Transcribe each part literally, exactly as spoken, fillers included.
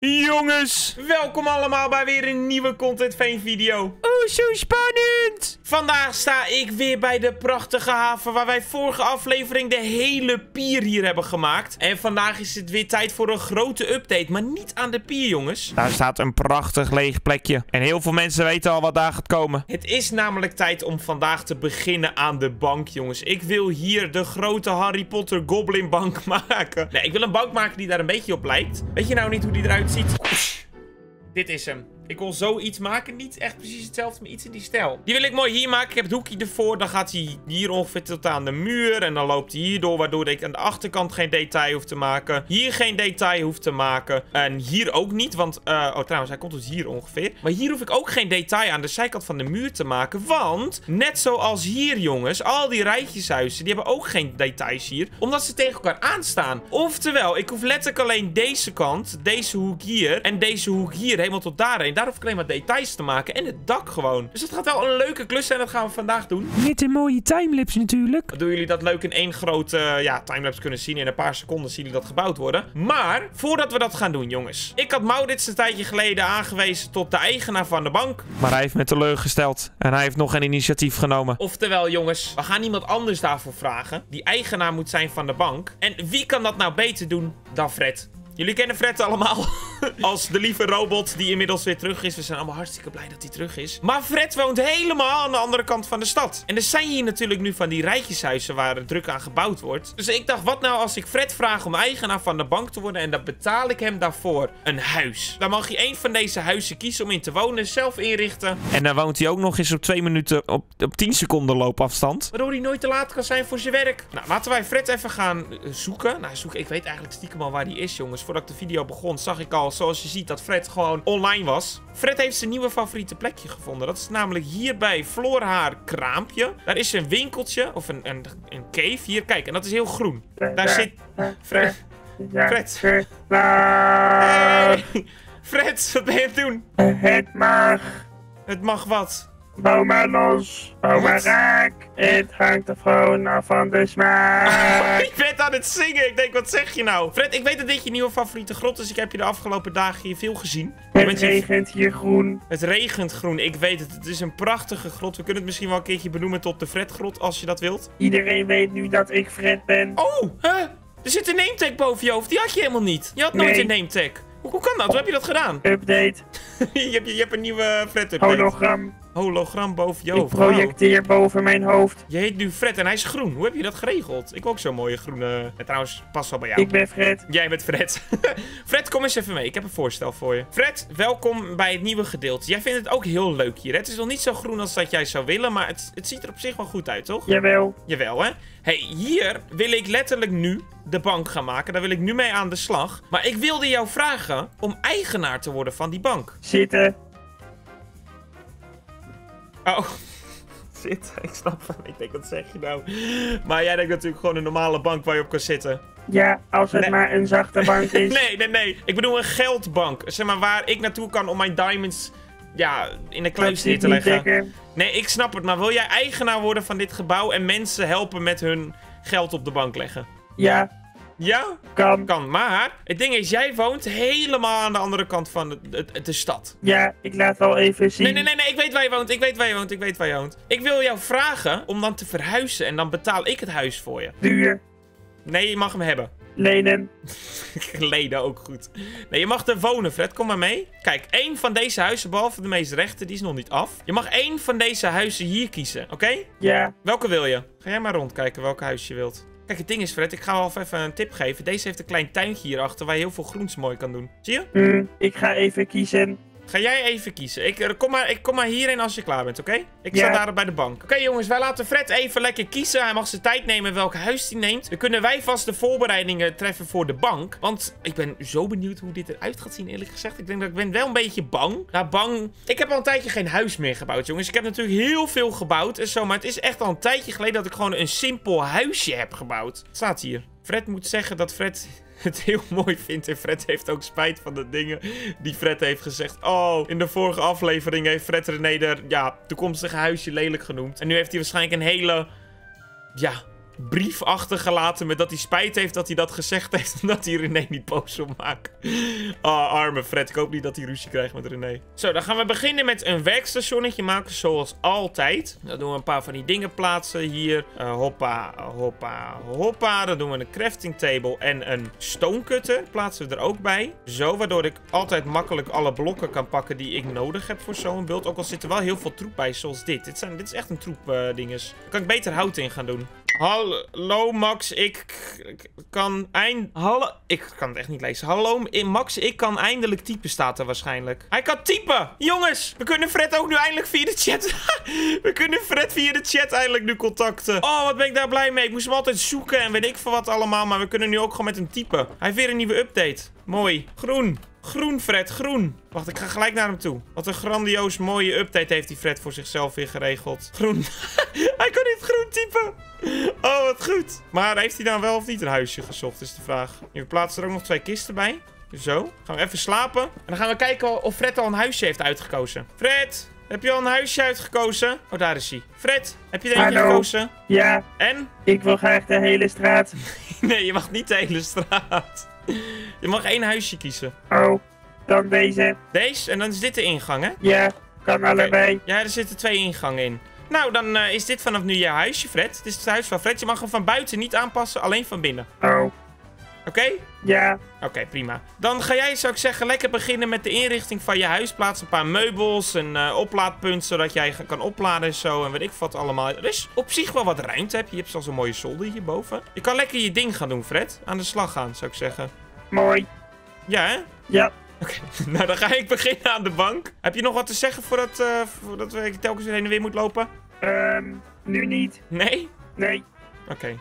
Jongens, welkom allemaal bij weer een nieuwe Content Fame video. Oh, zo spannend! Vandaag sta ik weer bij de prachtige haven waar wij vorige aflevering de hele pier hier hebben gemaakt. En vandaag is het weer tijd voor een grote update, maar niet aan de pier, jongens. Daar staat een prachtig leeg plekje. En heel veel mensen weten al wat daar gaat komen. Het is namelijk tijd om vandaag te beginnen aan de bank, jongens. Ik wil hier de grote Harry Potter Goblin bank maken. Nee, ik wil een bank maken die daar een beetje op lijkt. Weet je nou niet hoe die eruit ziet? Dit is hem. Ik wil zoiets maken. Niet echt precies hetzelfde, maar iets in die stijl. Die wil ik mooi hier maken. Ik heb het hoekje ervoor. Dan gaat hij hier ongeveer tot aan de muur. En dan loopt hij hierdoor. Waardoor ik aan de achterkant geen detail hoef te maken. Hier geen detail hoef te maken. En hier ook niet. Want, uh, oh trouwens, hij komt dus hier ongeveer. Maar hier hoef ik ook geen detail aan de zijkant van de muur te maken. Want, net zoals hier, jongens. Al die rijtjeshuizen, die hebben ook geen details hier. Omdat ze tegen elkaar aanstaan. Oftewel, ik hoef letterlijk alleen deze kant. Deze hoek hier. En deze hoek hier. Helemaal tot daarheen. Daar hoef ik alleen maar details te maken. En het dak gewoon. Dus dat gaat wel een leuke klus zijn. Dat gaan we vandaag doen. Met een mooie timelapse natuurlijk. Dan doen jullie dat leuk in één grote uh, ja, timelapse kunnen zien. In een paar seconden zien jullie dat gebouwd worden. Maar, voordat we dat gaan doen, jongens. Ik had Maurits een tijdje geleden aangewezen tot de eigenaar van de bank. Maar hij heeft me teleurgesteld. En hij heeft nog een initiatief genomen. Oftewel, jongens. We gaan iemand anders daarvoor vragen. Die eigenaar moet zijn van de bank. En wie kan dat nou beter doen dan Fred? Jullie kennen Fred allemaal als de lieve robot die inmiddels weer terug is. We zijn allemaal hartstikke blij dat hij terug is. Maar Fred woont helemaal aan de andere kant van de stad. En er zijn hier natuurlijk nu van die rijtjeshuizen waar er druk aan gebouwd wordt. Dus ik dacht, wat nou als ik Fred vraag om eigenaar van de bank te worden en dan betaal ik hem daarvoor een huis. Dan mag hij één van deze huizen kiezen om in te wonen, zelf inrichten. En dan woont hij ook nog eens op twee minuten op, op tien seconden loopafstand. Waardoor hij nooit te laat kan zijn voor zijn werk. Nou, laten wij Fred even gaan zoeken. Nou, zoeken. Ik weet eigenlijk stiekem al waar hij is, jongens. Voordat ik de video begon, zag ik al, zoals je ziet, dat Fred gewoon online was. Fred heeft zijn nieuwe favoriete plekje gevonden. Dat is namelijk hier bij Floorhaar Kraampje. Daar is een winkeltje, of een, een, een cave. Hier, kijk, en dat is heel groen. Daar zit Fred. Fred. Hey. Fred, wat ben je aan het doen? Het mag. Het mag wat? Bouw maar los. Bouw maar raak. Het hangt er gewoon af van de smaak. Ik ben aan het zingen. Ik denk, wat zeg je nou? Fred, ik weet dat dit je nieuwe favoriete grot is. Ik heb je de afgelopen dagen hier veel gezien. Het regent hier groen. Het regent groen. Ik weet het. Het is een prachtige grot. We kunnen het misschien wel een keertje benoemen tot de Fred-grot, als je dat wilt. Iedereen weet nu dat ik Fred ben. Oh, hè? Huh? Er zit een nametag boven je hoofd. Die had je helemaal niet. Je had nooit Nee. een nametag. Hoe, hoe kan dat? Hoe heb je dat gedaan? Update. je, hebt, je hebt een nieuwe Fred-update. Hologram. Hologram boven je Ik hoofd. projecteer wow. boven mijn hoofd. Je heet nu Fred en hij is groen. Hoe heb je dat geregeld? Ik wil ook zo'n mooie groene... En trouwens, past wel bij jou. Ik ben Fred. Jij bent Fred. Fred, kom eens even mee. Ik heb een voorstel voor je. Fred, welkom bij het nieuwe gedeelte. Jij vindt het ook heel leuk hier. Hè? Het is nog niet zo groen als dat jij zou willen, maar het, het ziet er op zich wel goed uit, toch? Jawel. Jawel, hè? Hey, hier wil ik letterlijk nu de bank gaan maken. Daar wil ik nu mee aan de slag. Maar ik wilde jou vragen om eigenaar te worden van die bank. Zitten. Oh, zit. Ik snap het. Ik denk, wat zeg je nou? Maar jij denkt natuurlijk gewoon een normale bank waar je op kan zitten. Ja, als het Nee. maar een zachte bank is. Nee, nee, nee. Ik bedoel een geldbank. Zeg maar waar ik naartoe kan om mijn diamonds, ja, in de kluis Dat neer zit te niet leggen. lekker. Nee, ik snap het. Maar wil jij eigenaar worden van dit gebouw en mensen helpen met hun geld op de bank leggen? Ja, Ja? kan. Kan. Maar het ding is, jij woont helemaal aan de andere kant van de, de, de stad. Ja, ik laat wel even zien. Nee, nee, nee, nee. Ik weet waar je woont. Ik weet waar je woont. Ik weet waar je woont. Ik wil jou vragen om dan te verhuizen en dan betaal ik het huis voor je. Duur. Nee, je mag hem hebben. Lenen. Geleden ook goed. Nee, je mag er wonen, Fred. Kom maar mee. Kijk, één van deze huizen, behalve de meest rechte, die is nog niet af. Je mag één van deze huizen hier kiezen, oké? Okay? Ja. Welke wil je? Ga jij maar rondkijken welke huis je wilt. Kijk, het ding is, Fred, ik ga wel even een tip geven. Deze heeft een klein tuintje hierachter waar je heel veel groens mooi kan doen. Zie je? Hm, ik ga even kiezen. Ga jij even kiezen. Ik, uh, kom, maar, ik kom maar hierheen als je klaar bent, oké? Okay? Ik sta Ja. daar bij de bank. Oké, okay, jongens, wij laten Fred even lekker kiezen. Hij mag zijn tijd nemen welk huis hij neemt. Dan kunnen wij vast de voorbereidingen treffen voor de bank. Want ik ben zo benieuwd hoe dit eruit gaat zien, eerlijk gezegd. Ik denk dat ik ben wel een beetje bang. Nou, bang. Ik heb al een tijdje geen huis meer gebouwd, jongens. Ik heb natuurlijk heel veel gebouwd en zo. Maar het is echt al een tijdje geleden dat ik gewoon een simpel huisje heb gebouwd. Het staat hier. Fred moet zeggen dat Fred het heel mooi vindt. En Fred heeft ook spijt van de dingen die Fred heeft gezegd. Oh, in de vorige aflevering heeft Fred René er, ja, toekomstige huisje lelijk genoemd. En nu heeft hij waarschijnlijk een hele, ja, brief achtergelaten met dat hij spijt heeft dat hij dat gezegd heeft. En dat hij René niet boos wil maken. Oh, arme Fred. Ik hoop niet dat hij ruzie krijgt met René. Zo, dan gaan we beginnen met een werkstationnetje maken zoals altijd. Dan doen we een paar van die dingen plaatsen hier. Uh, hoppa, hoppa, hoppa. Dan doen we een crafting table en een stonecutter. Plaatsen we er ook bij. Zo, waardoor ik altijd makkelijk alle blokken kan pakken die ik nodig heb voor zo'n beeld. Ook al zit er wel heel veel troep bij, zoals dit. Dit, zijn, dit is echt een troep uh, dinges. Daar kan ik beter hout in gaan doen. Hallo Max, ik kan eind... Hallo... Ik kan het echt niet lezen. Hallo Max, ik kan eindelijk typen, staat er waarschijnlijk. Hij kan typen! Jongens, we kunnen Fred ook nu eindelijk via de chat... we kunnen Fred via de chat eindelijk nu contacten. Oh, wat ben ik daar blij mee. Ik moest hem altijd zoeken en weet ik veel wat allemaal. Maar we kunnen nu ook gewoon met hem typen. Hij heeft weer een nieuwe update. Mooi. Groen. Groen, Fred, groen. Wacht, ik ga gelijk naar hem toe. Wat een grandioos mooie update heeft die Fred voor zichzelf weer geregeld. Groen. Hij kan niet groen typen. Oh, wat goed. Maar heeft hij dan wel of niet een huisje gezocht, is de vraag. We plaatsen er ook nog twee kisten bij. Zo. Gaan we even slapen. En dan gaan we kijken of Fred al een huisje heeft uitgekozen. Fred, heb je al een huisje uitgekozen? Oh, daar is hij. Fred, heb je er eentje Hallo. gekozen? Ja, En? ik wil graag de hele straat. Nee, je mag niet de hele straat. Je mag één huisje kiezen. Oh, dan deze. Deze? En dan is dit de ingang, hè? Ja, kan allebei. Ja, er zitten twee ingangen in. Nou, dan uh, is dit vanaf nu je huisje, Fred. Dit is het huis van Fred. Je mag hem van buiten niet aanpassen, alleen van binnen. Oh, Oké? Okay? ja. Oké, okay, prima. Dan ga jij, zou ik zeggen, lekker beginnen met de inrichting van je huis. Plaats een paar meubels, een uh, oplaadpunt, zodat jij kan opladen en zo. En weet ik wat allemaal. Er is op zich wel wat ruimte, heb je. Je hebt zelfs een mooie zolder hierboven. Je kan lekker je ding gaan doen, Fred. Aan de slag gaan, zou ik zeggen. Mooi. Ja, hè? Ja. Oké, okay. Nou dan ga ik beginnen aan de bank. Heb je nog wat te zeggen voordat, uh, voordat we telkens weer heen en weer moet lopen? Ehm, um, nu niet. Nee? Nee. Oké. Okay.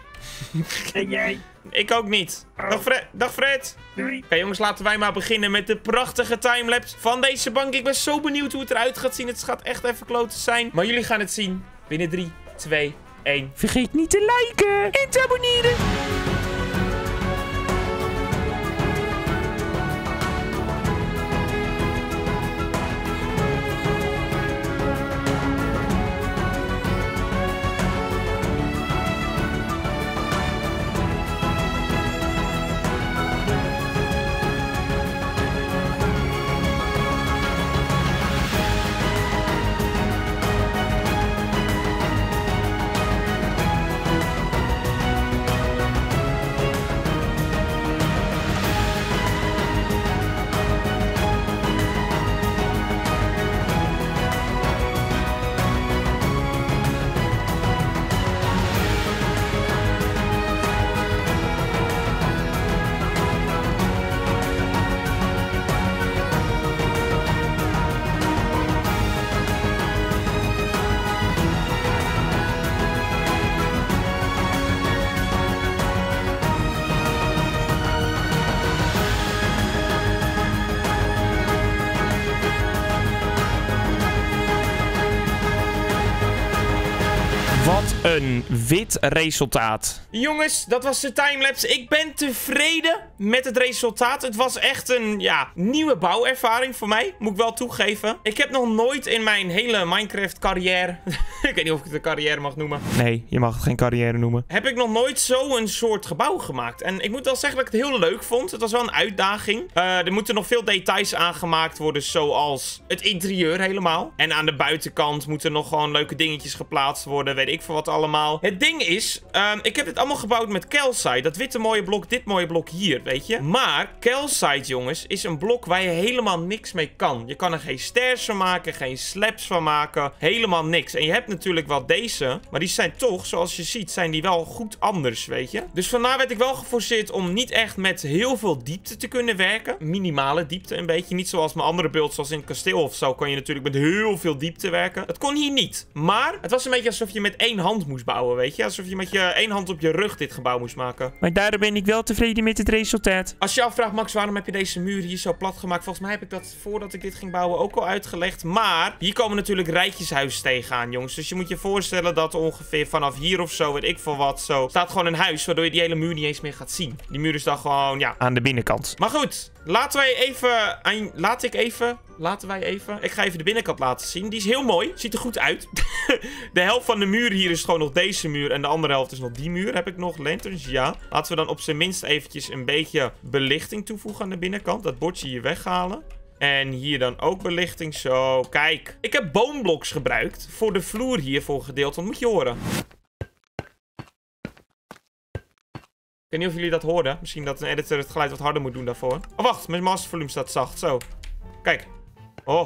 En jij? Ik ook niet. Oh. Dag Fred. Dag Fred. Doei. Oké okay, jongens, laten wij maar beginnen met de prachtige timelapse van deze bank. Ik ben zo benieuwd hoe het eruit gaat zien. Het gaat echt even kloten zijn. Maar jullie gaan het zien binnen drie, twee, één. Vergeet niet te liken en te abonneren. Wat een wit resultaat. Jongens, dat was de timelapse. Ik ben tevreden met het resultaat. Het was echt een, ja, nieuwe bouwervaring voor mij. Moet ik wel toegeven. Ik heb nog nooit in mijn hele Minecraft carrière... ik weet niet of ik het een carrière mag noemen. Nee, je mag het geen carrière noemen. Heb ik nog nooit zo'n soort gebouw gemaakt. En ik moet wel zeggen dat ik het heel leuk vond. Het was wel een uitdaging. Uh, er moeten nog veel details aangemaakt worden, zoals het interieur helemaal. En aan de buitenkant moeten nog gewoon leuke dingetjes geplaatst worden. Weet ik veel wat allemaal. Het ding is, uh, ik heb dit allemaal gebouwd met calcite. Dat witte mooie blok, dit mooie blok hier, weet je. Maar calcite, jongens, is een blok waar je helemaal niks mee kan. Je kan er geen stairs van maken, geen slabs van maken. Helemaal niks. En je hebt natuurlijk wel deze, maar die zijn toch, zoals je ziet, zijn die wel goed anders, weet je. Dus vandaar werd ik wel geforceerd om niet echt met heel veel diepte te kunnen werken. Minimale diepte een beetje. Niet zoals mijn andere beelds, zoals in het kasteel of zo, kan je natuurlijk met heel veel diepte werken. Dat kon hier niet. Maar het was een beetje alsof je met één hand moest bouwen, weet je. Alsof je met je één hand op je rug dit gebouw moest maken. Maar daarom ben ik wel tevreden met het resultaat. Als je afvraagt, Max, waarom heb je deze muur hier zo plat gemaakt? Volgens mij heb ik dat voordat ik dit ging bouwen ook al uitgelegd. Maar hier komen natuurlijk rijtjeshuizen tegenaan, jongens. Dus je moet je voorstellen dat ongeveer vanaf hier of zo, weet ik veel wat, zo, staat gewoon een huis, waardoor je die hele muur niet eens meer gaat zien. Die muur is dan gewoon, ja, aan de binnenkant. Maar goed, Laten wij even... Aan, laat ik even... Laten wij even... Ik ga even de binnenkant laten zien. Die is heel mooi. Ziet er goed uit. De helft van de muur hier is gewoon nog deze muur. En de andere helft is nog die muur. Heb ik nog lanterns? Ja. Laten we dan op zijn minst eventjes een beetje belichting toevoegen aan de binnenkant. Dat bordje hier weghalen. En hier dan ook belichting. Zo, kijk. Ik heb boombloks gebruikt voor de vloer hier voor een gedeelte. Dat moet je horen. Ik weet niet of jullie dat hoorden. Misschien dat een editor het geluid wat harder moet doen daarvoor. Oh, wacht. Mijn mastervolume staat zacht. Zo. Kijk. Oh.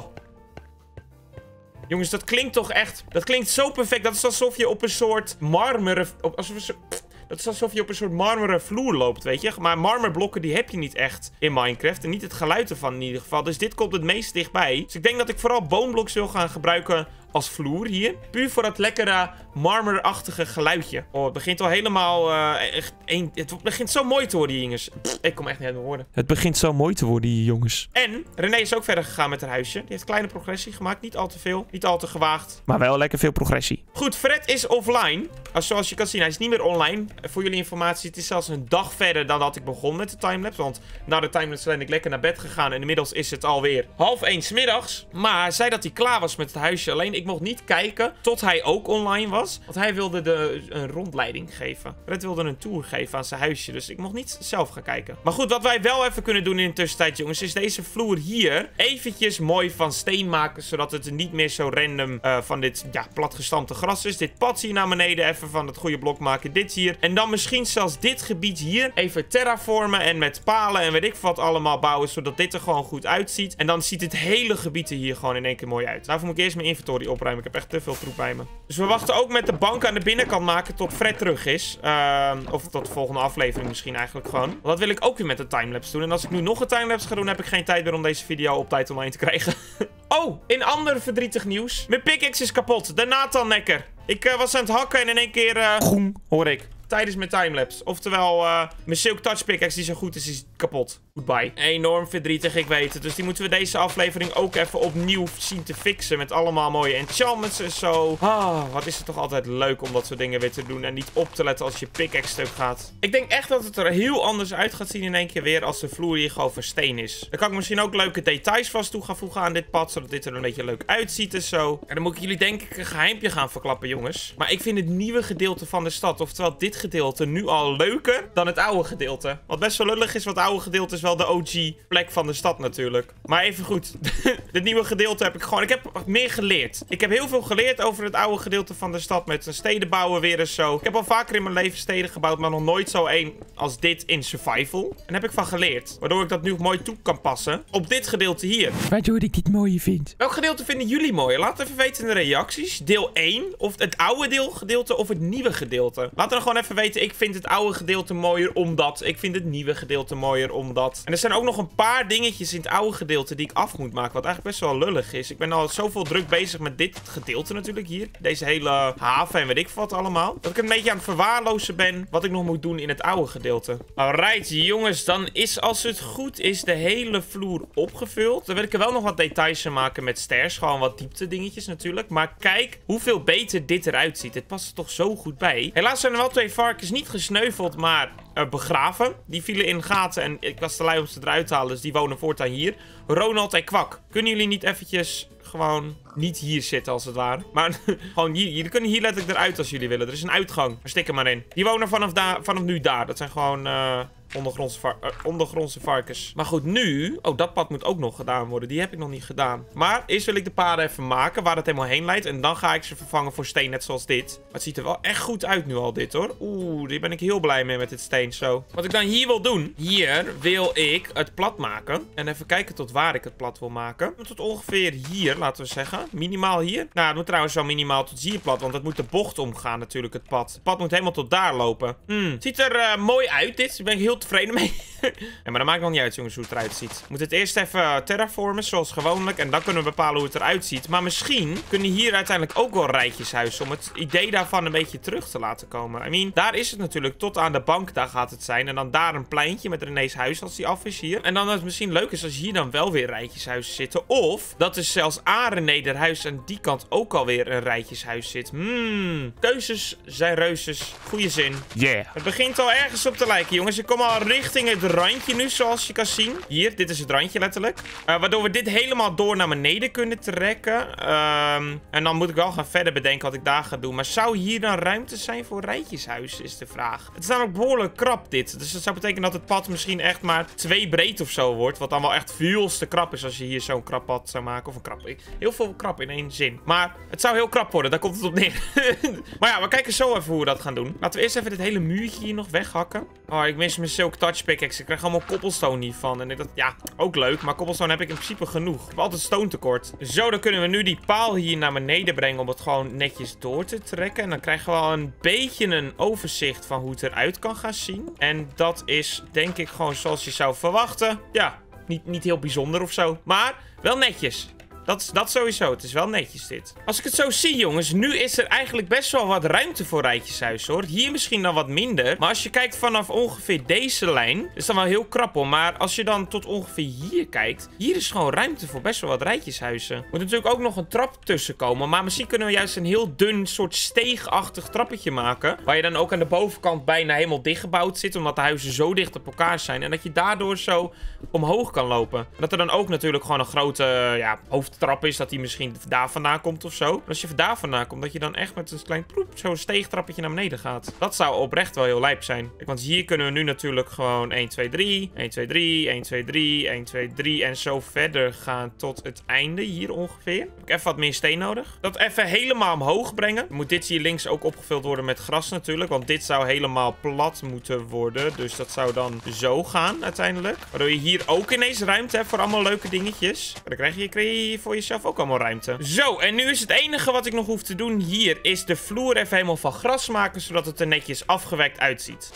Jongens, dat klinkt toch echt... Dat klinkt zo perfect. Dat is alsof je op een soort marmeren... Op, alsof je, dat is alsof je op een soort marmeren vloer loopt, weet je. Maar marmerblokken, die heb je niet echt in Minecraft. En niet het geluid ervan in ieder geval. Dus dit komt het meest dichtbij. Dus ik denk dat ik vooral boombloks wil gaan gebruiken als vloer hier. Puur voor dat lekkere marmerachtige geluidje. Oh, het begint al helemaal... Uh, echt een, het begint zo mooi te worden, hier, jongens. Pff, ik kom echt niet uit mijn woorden. Het begint zo mooi te worden hier, jongens. En René is ook verder gegaan met haar huisje. Die heeft kleine progressie gemaakt. Niet al te veel. Niet al te gewaagd. Maar wel lekker veel progressie. Goed, Fred is offline. Zoals je kan zien, hij is niet meer online. Voor jullie informatie, het is zelfs een dag verder dan dat ik begon met de timelapse. Want na de timelapse ben ik lekker naar bed gegaan. En inmiddels is het alweer half één 's middags. Maar hij zei dat hij klaar was met het huisje. Alleen ik mocht niet kijken tot hij ook online was. Want hij wilde de, een rondleiding geven. Fred wilde een tour geven aan zijn huisje. Dus ik mocht niet zelf gaan kijken. Maar goed, wat wij wel even kunnen doen in de tussentijd, jongens, is deze vloer hier eventjes mooi van steen maken. Zodat het niet meer zo random uh, van dit ja, platgestampte gras is. Dit pad hier naar beneden even van het goede blok maken. Dit hier. En dan misschien zelfs dit gebied hier even terraformen en met palen en weet ik wat allemaal bouwen. Zodat dit er gewoon goed uitziet. En dan ziet het hele gebied er hier gewoon in één keer mooi uit. Daarvoor moet ik eerst mijn inventory opruimen. Ik heb echt te veel troep bij me. Dus we wachten ook met de bank aan de binnenkant maken tot Fred terug is. Uh, of tot de volgende aflevering misschien eigenlijk gewoon. Want dat wil ik ook weer met de timelapse doen. En als ik nu nog een timelapse ga doen, heb ik geen tijd meer om deze video op tijd online te krijgen. Oh, in ander verdrietig nieuws. Mijn pickaxe is kapot. De Nathan Nekker. Ik uh, was aan het hakken en in één keer... Uh, groen, hoor ik. Tijdens mijn timelapse. Oftewel, uh, mijn Silk Touch pickaxe die zo goed is, is kapot. Goodbye. Enorm verdrietig, ik weet het. Dus die moeten we deze aflevering ook even opnieuw zien te fixen. Met allemaal mooie enchantments en zo. Ah, wat is het toch altijd leuk om dat soort dingen weer te doen. En niet op te letten als je pickaxe stuk gaat. Ik denk echt dat het er heel anders uit gaat zien in één keer weer. Als de vloer hier gewoon van steen is. Dan kan ik misschien ook leuke details vast toe gaan voegen aan dit pad. Zodat dit er een beetje leuk uitziet en zo. En dan moet ik jullie denk ik een geheimpje gaan verklappen, jongens. Maar ik vind het nieuwe gedeelte van de stad. Oftewel dit gedeelte nu al leuker dan het oude gedeelte. Wat best wel lullig is, want het oude gedeelte is wel de O G plek van de stad natuurlijk. Maar even goed. Dit nieuwe gedeelte heb ik gewoon... Ik heb meer geleerd. Ik heb heel veel geleerd over het oude gedeelte van de stad. Met een steden bouwen weer eens zo. Ik heb al vaker in mijn leven steden gebouwd, maar nog nooit zo één als dit in survival. En daar heb ik van geleerd. Waardoor ik dat nu mooi toe kan passen op dit gedeelte hier. Waardoor ik dit mooie vind. Welk gedeelte vinden jullie mooi? Laat het even weten in de reacties. Deel één. Of het oude deel gedeelte of het nieuwe gedeelte. Laat dan gewoon even weten. Ik vind het oude gedeelte mooier omdat. Ik vind het nieuwe gedeelte mooier omdat. En er zijn ook nog een paar dingetjes in het oude gedeelte die ik af moet maken. Wat eigenlijk best wel lullig is. Ik ben al zoveel druk bezig met dit gedeelte natuurlijk hier. Deze hele haven en weet ik wat allemaal. Dat ik een beetje aan het verwaarlozen ben wat ik nog moet doen in het oude gedeelte. Alright, jongens. Dan is als het goed is de hele vloer opgevuld. Dan wil ik er wel nog wat details in maken met stairs. Gewoon wat diepte dingetjes natuurlijk. Maar kijk hoeveel beter dit eruit ziet. Dit past er toch zo goed bij. Helaas zijn er wel twee varkens niet gesneuveld, maar uh, begraven. Die vielen in gaten en ik was te lui om ze eruit te halen. Dus die wonen voortaan hier. Ronald en Kwak. Kunnen jullie niet eventjes gewoon niet hier zitten als het ware? Maar gewoon hier. Jullie kunnen hier letterlijk eruit als jullie willen. Er is een uitgang. Maar stik er maar in. Die wonen vanaf, daar, vanaf nu daar. Dat zijn gewoon... Uh... Ondergrondse, var uh, ondergrondse varkens. Maar goed, nu... Oh, dat pad moet ook nog gedaan worden. Die heb ik nog niet gedaan. Maar eerst wil ik de paden even maken waar het helemaal heen leidt. En dan ga ik ze vervangen voor steen, net zoals dit. Maar het ziet er wel echt goed uit nu al, dit hoor. Oeh, hier ben ik heel blij mee met dit steen zo. Wat ik dan hier wil doen... Hier wil ik het plat maken. En even kijken tot waar ik het plat wil maken. Tot ongeveer hier, laten we zeggen. Minimaal hier. Nou, het moet trouwens wel minimaal tot hier plat. Want het moet de bocht omgaan natuurlijk, het pad. Het pad moet helemaal tot daar lopen. Hmm, ziet er uh, mooi uit dit. Daar ben ik heel tevreden mee. Ja, maar dat maakt nog niet uit, jongens, hoe het eruit ziet. We moeten het eerst even terraformen, zoals gewoonlijk. En dan kunnen we bepalen hoe het eruit ziet. Maar misschien kunnen hier uiteindelijk ook wel rijtjeshuizen. Om het idee daarvan een beetje terug te laten komen. I mean, daar is het natuurlijk. Tot aan de bank, daar gaat het zijn. En dan daar een pleintje met René's huis als die af is hier. En dan dat het misschien leuk is als hier dan wel weer rijtjeshuizen zitten. Of dat er zelfs aan René haar huis aan die kant ook alweer een rijtjeshuis zit. Hmm, keuzes zijn reuzes. Goeie zin. Yeah. Het begint al ergens op te lijken, jongens. Ik kom al helemaal richting het randje nu, zoals je kan zien. Hier, dit is het randje letterlijk. Uh, waardoor we dit helemaal door naar beneden kunnen trekken. Um, en dan moet ik wel gaan verder bedenken wat ik daar ga doen. Maar zou hier dan ruimte zijn voor rijtjeshuis, is de vraag. Het is namelijk behoorlijk krap dit. Dus dat zou betekenen dat het pad misschien echt maar twee breed of zo wordt. Wat dan wel echt veel te krap is als je hier zo'n krap pad zou maken. Of een krap. Heel veel krap in één zin. Maar het zou heel krap worden, daar komt het op neer. Maar ja, we kijken zo even hoe we dat gaan doen. Laten we eerst even dit hele muurtje hier nog weghakken. Oh, ik mis mijn Silk Touch pickaxe. Ik krijg allemaal cobblestone hiervan. En ik dacht, ja, ook leuk. Maar cobblestone heb ik in principe genoeg. Ik heb altijd stone tekort. Zo, dan kunnen we nu die paal hier naar beneden brengen om het gewoon netjes door te trekken. En dan krijgen we al een beetje een overzicht van hoe het eruit kan gaan zien. En dat is, denk ik, gewoon zoals je zou verwachten. Ja, niet, niet heel bijzonder of zo. Maar wel netjes. Dat, dat sowieso. Het is wel netjes dit. Als ik het zo zie, jongens. Nu is er eigenlijk best wel wat ruimte voor rijtjeshuis, hoor. Hier misschien dan wat minder. Maar als je kijkt vanaf ongeveer deze lijn. Is dan wel heel krap, hoor. Maar als je dan tot ongeveer hier kijkt. Hier is gewoon ruimte voor best wel wat rijtjeshuizen. Er moet natuurlijk ook nog een trap tussen komen. Maar misschien kunnen we juist een heel dun soort steegachtig trappetje maken. Waar je dan ook aan de bovenkant bijna helemaal dichtgebouwd zit. Omdat de huizen zo dicht op elkaar zijn. En dat je daardoor zo omhoog kan lopen. En dat er dan ook natuurlijk gewoon een grote ja, hoofd trap is, dat die misschien daar vandaan komt of zo. En als je daar vandaan komt, dat je dan echt met een klein ploep, zo'n steegtrappetje naar beneden gaat. Dat zou oprecht wel heel lijp zijn. Kijk, want hier kunnen we nu natuurlijk gewoon één, twee, drie, één, twee, drie, één, twee, drie, één, twee, drie en zo verder gaan tot het einde hier ongeveer. Heb ik even wat meer steen nodig. Dat even helemaal omhoog brengen. Moet dit hier links ook opgevuld worden met gras natuurlijk, want dit zou helemaal plat moeten worden. Dus dat zou dan zo gaan uiteindelijk. Waardoor je hier ook ineens ruimte hebt voor allemaal leuke dingetjes. Dan krijg je, krijg je voor jezelf ook allemaal ruimte. Zo, en nu is het enige wat ik nog hoef te doen hier, is de vloer even helemaal van gras maken, zodat het er netjes afgewerkt uitziet.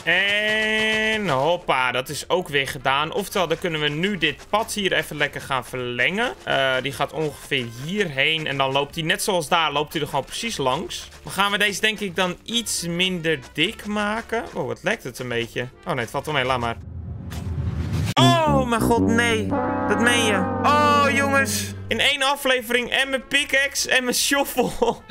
En hoppa, dat is ook weer gedaan. Oftewel, dan kunnen we nu dit pad hier even lekker gaan verlengen. Uh, die gaat ongeveer hierheen en dan loopt hij net zoals daar, loopt hij er gewoon precies langs. Dan gaan we deze denk ik dan iets minder dik maken. Oh, wat lekt het een beetje. Oh nee, het valt wel mee, laat maar. Oh mijn god, nee. Dat meen je. Oh, jongens. In één aflevering en mijn pickaxe en mijn shovel.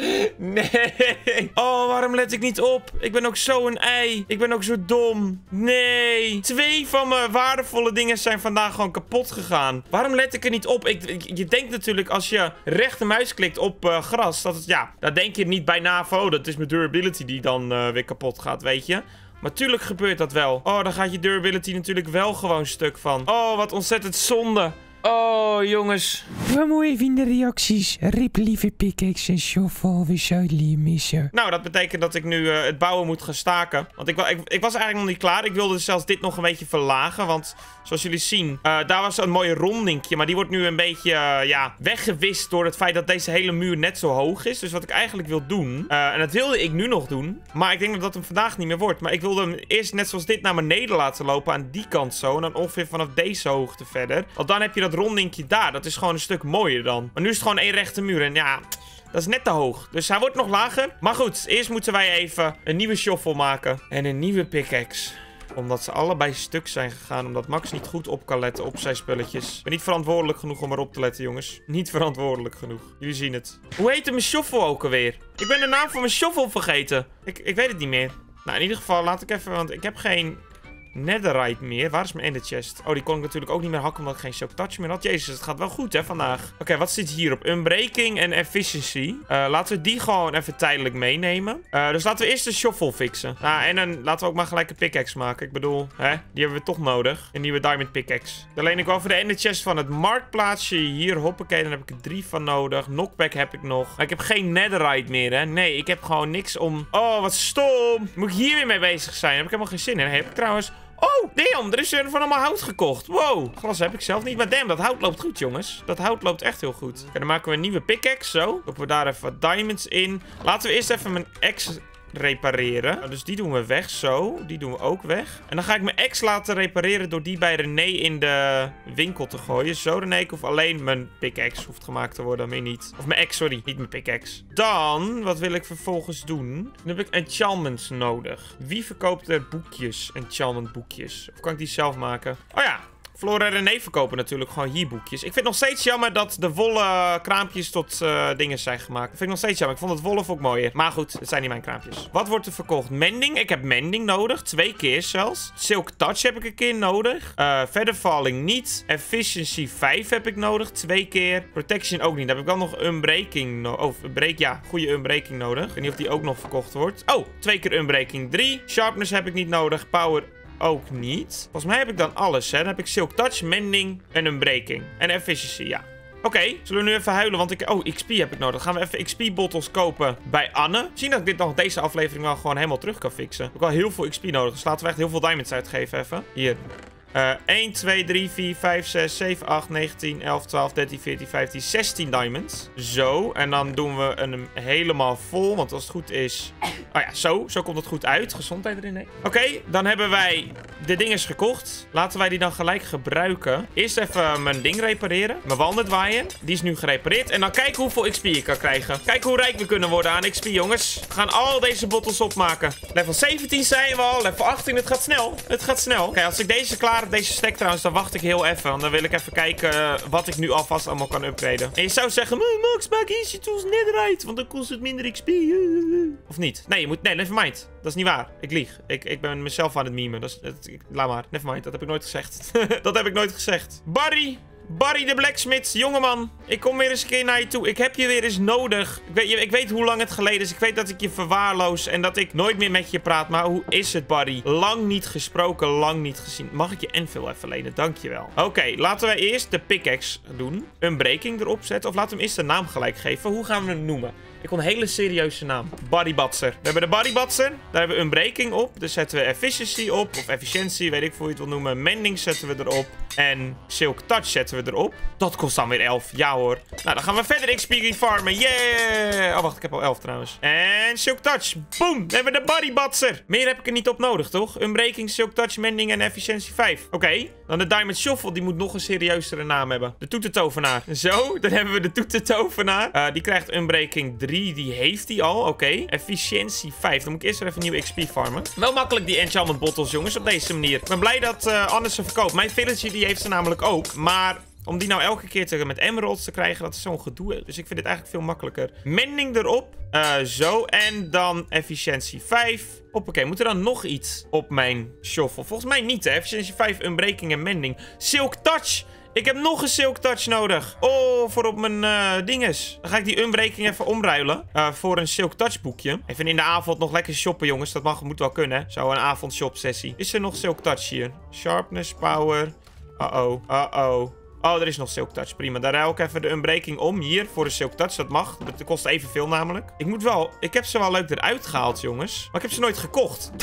Nee. Oh, waarom let ik niet op? Ik ben ook zo een ei. Ik ben ook zo dom. Nee. Twee van mijn waardevolle dingen zijn vandaag gewoon kapot gegaan. Waarom let ik er niet op? Ik, ik, je denkt natuurlijk als je rechtermuis klikt op uh, gras. Dat het, ja, daar denk je niet bij na van, oh, dat is mijn durability die dan uh, weer kapot gaat, weet je. Maar tuurlijk gebeurt dat wel. Oh, dan gaat je durability natuurlijk wel gewoon stuk van. Oh, wat ontzettend zonde. Oh, jongens. Wat moet even in de reacties. Rip lieve pickaxe en shovel. We zouden je missen. Nou, dat betekent dat ik nu uh, het bouwen moet gaan staken. Want ik, ik, ik was eigenlijk nog niet klaar. Ik wilde zelfs dit nog een beetje verlagen. Want zoals jullie zien, uh, daar was een mooie rondingje. Maar die wordt nu een beetje uh, ja, weggewist door het feit dat deze hele muur net zo hoog is. Dus wat ik eigenlijk wil doen. Uh, en dat wilde ik nu nog doen. Maar ik denk dat dat hem vandaag niet meer wordt. Maar ik wilde hem eerst net zoals dit naar beneden laten lopen. Aan die kant zo. En dan ongeveer vanaf deze hoogte verder. Want dan heb je dat rondingje daar. Dat is gewoon een stuk mooier dan. Maar nu is het gewoon één rechte muur. En ja, dat is net te hoog. Dus hij wordt nog lager. Maar goed, eerst moeten wij even een nieuwe shovel maken. En een nieuwe pickaxe. Omdat ze allebei stuk zijn gegaan. Omdat Max niet goed op kan letten op zijn spulletjes. Ik ben niet verantwoordelijk genoeg om erop te letten, jongens. Niet verantwoordelijk genoeg. Jullie zien het. Hoe heette mijn shovel ook alweer? Ik ben de naam van mijn shovel vergeten. Ik, ik weet het niet meer. Nou, in ieder geval, laat ik even... Want ik heb geen... netherite meer. Waar is mijn ender chest? Oh, die kon ik natuurlijk ook niet meer hakken omdat ik geen silk touch meer had. Jezus, het gaat wel goed, hè, vandaag. Oké, okay, wat zit hierop? Unbreaking en efficiency. Uh, laten we die gewoon even tijdelijk meenemen. Uh, dus laten we eerst de shovel fixen. Nou, en dan laten we ook maar gelijk een pickaxe maken. Ik bedoel, hè, die hebben we toch nodig. Een nieuwe diamond pickaxe. Dan leen ik wel voor de ender chest van het marktplaatsje hier. Hoppakee, dan heb ik er drie van nodig. Knockback heb ik nog. Maar ik heb geen netherite meer, hè. Nee, ik heb gewoon niks om... Oh, wat stom. Moet ik hier weer mee bezig zijn? Daar heb ik helemaal geen zin in. Heb ik trouwens... Oh, damn, er is er van allemaal hout gekocht. Wow, glas heb ik zelf niet. Maar damn, dat hout loopt goed, jongens. Dat hout loopt echt heel goed. Okay, dan maken we een nieuwe pickaxe, zo. Doppen we daar even wat diamonds in. Laten we eerst even mijn axe repareren. Dus die doen we weg, zo. Die doen we ook weg. En dan ga ik mijn axe laten repareren door die bij René in de winkel te gooien. Zo, René, ik hoef alleen mijn pickaxe hoeft gemaakt te worden, meer niet. Of mijn axe, sorry, niet mijn pickaxe. Dan, wat wil ik vervolgens doen? Dan heb ik enchantments nodig. Wie verkoopt er boekjes, enchantment boekjes? Of kan ik die zelf maken? Oh ja. Flora en René verkopen natuurlijk gewoon hier boekjes. Ik vind het nog steeds jammer dat de wollen kraampjes tot uh, dingen zijn gemaakt. Dat vind ik nog steeds jammer. Ik vond het wollen ook mooier. Maar goed, het zijn niet mijn kraampjes. Wat wordt er verkocht? Mending. Ik heb mending nodig. Twee keer zelfs. Silk Touch heb ik een keer nodig. Uh, Feather Falling niet. Efficiency vijf heb ik nodig. Twee keer. Protection ook niet. Dan heb ik wel nog Unbreaking nodig. Oh, break, ja. Goede Unbreaking nodig. Ik weet niet of die ook nog verkocht wordt. Oh, twee keer Unbreaking drie. Sharpness heb ik niet nodig. Power ook niet. Volgens mij heb ik dan alles, hè. Dan heb ik Silk Touch, Mending en Unbreaking. En Efficiency, ja. Oké, okay, zullen we nu even huilen, want ik... Oh, X P heb ik nodig. Dan gaan we even X P-bottles kopen bij Anne. Zie dat ik dit nog deze aflevering wel gewoon helemaal terug kan fixen. Ik heb wel heel veel X P nodig, dus laten we echt heel veel diamonds uitgeven even. Hier. Uh, één, twee, drie, vier, vijf, zes, zeven, acht, negen, tien, elf, twaalf, dertien, veertien, vijftien, zestien diamonds. Zo, en dan doen we hem helemaal vol, want als het goed is... Oh ja, zo. Zo komt het goed uit. Gezondheid erin, nee. Oké, okay, dan hebben wij de dinges gekocht. Laten wij die dan gelijk gebruiken. Eerst even mijn ding repareren. Mijn walnut waaier. Die is nu gerepareerd. En dan kijken hoeveel X P ik kan krijgen. Kijk hoe rijk we kunnen worden aan X P, jongens. We gaan al deze bottles opmaken. Level zeventien zijn we al. Level achttien. Het gaat snel. Het gaat snel. Oké, okay, als ik deze klaar heb, deze stack trouwens, dan wacht ik heel even. Want dan wil ik even kijken uh, wat ik nu alvast allemaal kan upgraden. En je zou zeggen, Max, maak easy tools netherite. Want dan kost het minder X P. Of niet? Nee, je moet... Nee, nevermind. Dat is niet waar. Ik lieg. Ik, ik ben mezelf aan het memen. Dat is, dat, ik, laat maar. Nevermind. Dat heb ik nooit gezegd. Dat heb ik nooit gezegd. Barry. Barry de Blacksmith. Jongeman. Ik kom weer eens een keer naar je toe. Ik heb je weer eens nodig. Ik weet, ik weet hoe lang het geleden is. Ik weet dat ik je verwaarloos. En dat ik nooit meer met je praat. Maar hoe is het, Barry? Lang niet gesproken. Lang niet gezien. Mag ik je Enfill even lenen? Dankjewel. Oké. Okay, laten we eerst de pickaxe doen. Een breaking erop zetten. Of laten we hem eerst de naam gelijk geven. Hoe gaan we hem noemen? Ik wil een hele serieuze naam. Barry Batser. We hebben de Barry Batser. Daar hebben we een breaking op. Dus zetten we efficiency op. Of efficiëntie, weet ik hoe je het wil noemen. Mending zetten we erop. En Silk Touch zetten we erop. Dat kost dan weer elf. Ja hoor. Nou, dan gaan we verder X P farmen. Yeah! Oh, wacht. Ik heb al elf trouwens. En Silk Touch. Boom! Dan hebben we de Barry Batser. Meer heb ik er niet op nodig, toch? Een breaking, Silk Touch, Mending en efficiëntie vijf. Oké. Okay. Dan de Diamond Shuffle. Die moet nog een serieuzere naam hebben. De Toetertovenaar. Zo. Dan hebben we de Toetertovenaar. Uh, die krijgt een breaking drie. Die heeft hij al. Oké. Okay. Efficiëntie vijf. Dan moet ik eerst even nieuwe X P farmen. Wel makkelijk die enchantment bottles, jongens. Op deze manier. Ik ben blij dat uh, Anne ze verkoopt. Mijn villager die heeft ze namelijk ook. Maar... om die nou elke keer te, met emeralds te krijgen, dat is zo'n gedoe. Dus ik vind het eigenlijk veel makkelijker. Mending erop. Uh, zo. En dan efficiëntie vijf. Hoppakee. Moet er dan nog iets op mijn shuffle? Volgens mij niet, hè. Efficiëntie vijf, unbreaking en mending. Silk Touch. Ik heb nog een Silk Touch nodig. Oh, voor op mijn uh, dinges. Dan ga ik die unbreaking even omruilen. Uh, voor een Silk Touch boekje. Even in de avond nog lekker shoppen, jongens. Dat mag, moet wel kunnen. Zo, een avondshop sessie. Is er nog Silk Touch hier? Sharpness, power. Uh-oh. Uh-oh. Oh, er is nog Silk Touch. Prima. Daar ruil ik even de unbreaking om. Hier, voor de Silk Touch. Dat mag. Dat kost evenveel namelijk. Ik moet wel... Ik heb ze wel leuk eruit gehaald, jongens. Maar ik heb ze nooit gekocht.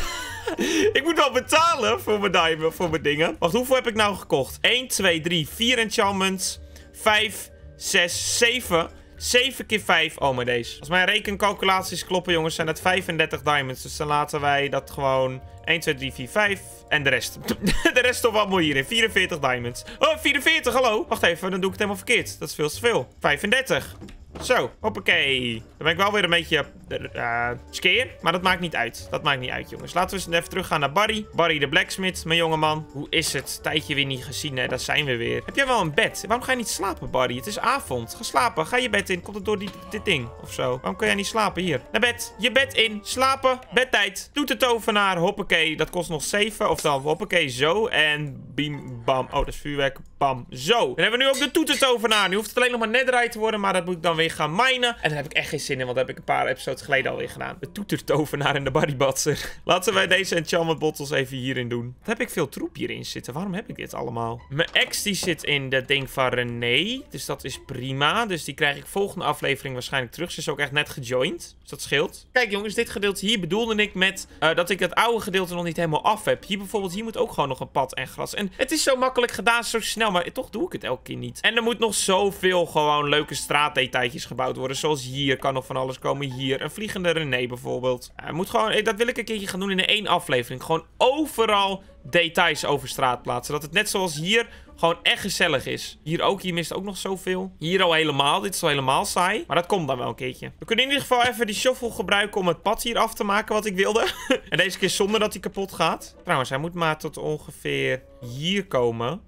Ik moet wel betalen voor mijn diamond, voor mijn dingen. Wacht, hoeveel heb ik nou gekocht? één, twee, drie, vier enchantments. vijf, zes, zeven. zeven keer vijf. Oh, maar deze. Als mijn rekencalculaties kloppen, jongens, zijn het vijfendertig diamonds. Dus dan laten wij dat gewoon... één, twee, drie, vier, vijf. En de rest. De rest toch allemaal hierin. vierenveertig diamonds. Oh, vierenveertig, hallo. Wacht even, dan doe ik het helemaal verkeerd. Dat is veel te veel. vijfendertig. Zo, hoppakee. Dan ben ik wel weer een beetje uh, skeer. Maar dat maakt niet uit. Dat maakt niet uit, jongens. Laten we eens even teruggaan naar Barry. Barry de Blacksmith, mijn jongeman. Hoe is het? Tijdje weer niet gezien, hè? Daar zijn we weer. Heb jij wel een bed? Waarom ga je niet slapen, Barry? Het is avond. Ga slapen. Ga je bed in. Komt het door die, dit ding of zo? Waarom kan jij niet slapen? Hier. Naar bed. Je bed in. Slapen. Bedtijd. Doet de tovenaar. Hoppakee. Dat kost nog zeven. Of dan hoppakee. Zo. En bim, bam. Oh, dat is vuurwerk. Bam. Zo. Dan hebben we nu ook de toetertovenaar. Nu hoeft het alleen nog maar netherite te worden. Maar dat moet ik dan weer gaan minen. En daar heb ik echt geen zin in. Want dat heb ik een paar episodes geleden alweer gedaan. De toetertovenaar en de Barry Batser. Laten wij deze enchantment bottles even hierin doen. Wat heb ik veel troep hierin zitten? Waarom heb ik dit allemaal? Mijn ex die zit in dat ding van René. Dus dat is prima. Dus die krijg ik volgende aflevering waarschijnlijk terug. Ze is ook echt net gejoind. Dus dat scheelt. Kijk jongens, dit gedeelte hier bedoelde ik met uh, dat ik het oude gedeelte nog niet helemaal af heb. Hier bijvoorbeeld, hier moet ook gewoon nog een pad en gras. En het is zo makkelijk gedaan, zo snel. Maar toch doe ik het elke keer niet. En er moet nog zoveel gewoon leuke straatdetailtjes gebouwd worden. Zoals hier kan nog van alles komen. Hier een vliegende René bijvoorbeeld. Uh, moet gewoon, dat wil ik een keertje gaan doen in één aflevering. Gewoon overal details over straat plaatsen. Dat het net zoals hier gewoon echt gezellig is. Hier ook. Hier mist ook nog zoveel. Hier al helemaal. Dit is al helemaal saai. Maar dat komt dan wel een keertje. We kunnen in ieder geval even die shovel gebruiken om het pad hier af te maken wat ik wilde. En deze keer zonder dat hij kapot gaat. Trouwens, hij moet maar tot ongeveer hier komen.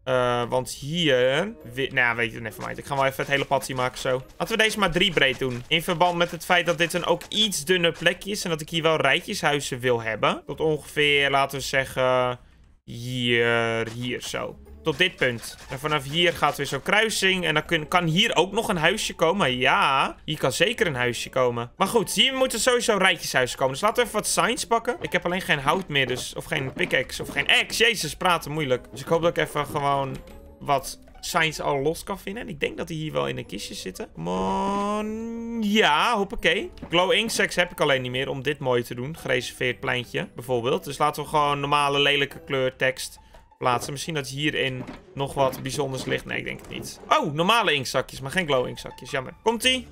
Uh, want hier... We, nou, weet je, nevermind. Ik ga wel even het hele pad zien maken zo. Laten we deze maar drie breed doen. In verband met het feit dat dit een ook iets dunner plekje is. En dat ik hier wel rijtjeshuizen wil hebben. Tot ongeveer, laten we zeggen... Hier, hier zo. Tot dit punt. En vanaf hier gaat weer zo'n kruising. En dan kun, kan hier ook nog een huisje komen. Ja, hier kan zeker een huisje komen. Maar goed, hier moeten sowieso rijtjeshuizen komen. Dus laten we even wat signs pakken. Ik heb alleen geen hout meer, dus... Of geen pickaxe, of geen axe. Jezus, praten moeilijk. Dus ik hoop dat ik even gewoon wat signs al los kan vinden. En ik denk dat die hier wel in een kistje zitten. Come ja, hoppakee. Glow insects heb ik alleen niet meer om dit mooi te doen. Gereserveerd pleintje, bijvoorbeeld. Dus laten we gewoon normale lelijke kleurtekst plaatsen. Misschien dat hierin nog wat bijzonders ligt. Nee, ik denk het niet. Oh, normale inktzakjes, maar geen glow inktzakjes. Jammer. Komt-ie.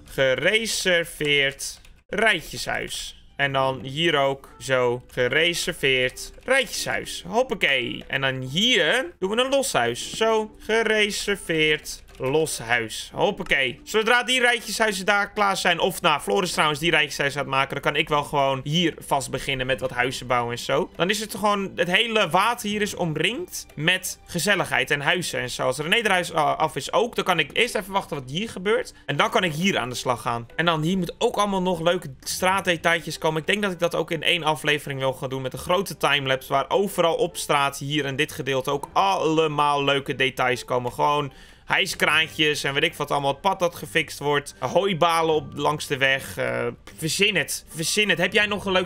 Gereserveerd rijtjeshuis. En dan hier ook zo gereserveerd rijtjeshuis. Hoppakee. En dan hier doen we een loshuis. Zo gereserveerd loshuis. Hoppakee. Zodra die rijtjeshuizen daar klaar zijn. Of nou, Floris trouwens die rijtjeshuizen gaat maken. Dan kan ik wel gewoon hier vast beginnen met wat huizen bouwen en zo. Dan is het gewoon... Het hele water hier is omringd met gezelligheid en huizen en zo. Als René er huis af is ook. Dan kan ik eerst even wachten wat hier gebeurt. En dan kan ik hier aan de slag gaan. En dan hier moet ook allemaal nog leuke straatdetailtjes komen. Ik denk dat ik dat ook in één aflevering wil gaan doen. Met een grote timelapse. Waar overal op straat hier in dit gedeelte ook allemaal leuke details komen. Gewoon... hijskraantjes en weet ik wat allemaal. Het pad dat gefixt wordt. Hooibalen op, langs de weg. Uh, verzin het. Verzin het. Heb jij nog een leuk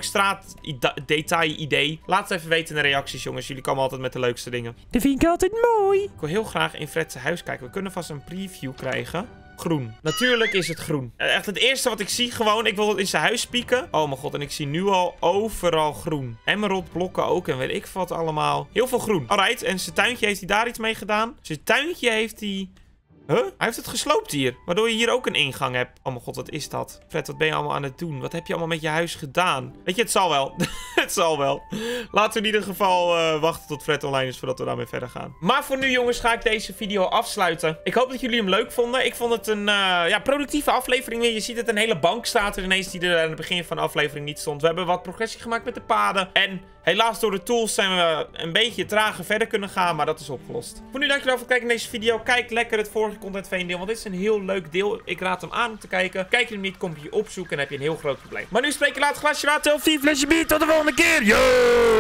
straatdetail-idee? Laat het even weten in de reacties, jongens. Jullie komen altijd met de leukste dingen. Dat vind ik altijd mooi. Ik wil heel graag in Fred's huis kijken. We kunnen vast een preview krijgen. Groen. Natuurlijk is het groen. Echt het eerste wat ik zie gewoon. Ik wil in zijn huis pieken. Oh mijn god. En ik zie nu al overal groen. Emerald blokken ook. En weet ik wat allemaal. Heel veel groen. Alright. En zijn tuintje heeft hij daar iets mee gedaan. Zijn tuintje heeft hij... Huh? Hij heeft het gesloopt hier. Waardoor je hier ook een ingang hebt. Oh mijn god, wat is dat? Fred, wat ben je allemaal aan het doen? Wat heb je allemaal met je huis gedaan? Weet je, het zal wel. Het zal wel. Laten we in ieder geval uh, wachten tot Fred online is voordat we daarmee verder gaan. Maar voor nu, jongens, ga ik deze video afsluiten. Ik hoop dat jullie hem leuk vonden. Ik vond het een uh, ja, productieve aflevering weer. Je ziet het, een hele bank staat er ineens die er aan het begin van de aflevering niet stond. We hebben wat progressie gemaakt met de paden. En helaas door de tools zijn we een beetje trager verder kunnen gaan. Maar dat is opgelost. Voor nu, dankjewel voor het kijken naar deze video. Kijk lekker het vorige Content Veen deel, want dit is een heel leuk deel. Ik raad hem aan om te kijken. Kijk je hem niet, kom je opzoeken en heb je een heel groot probleem. Maar nu spreek je later, glasje water of vier flesje bier. Tot de volgende keer. Yo!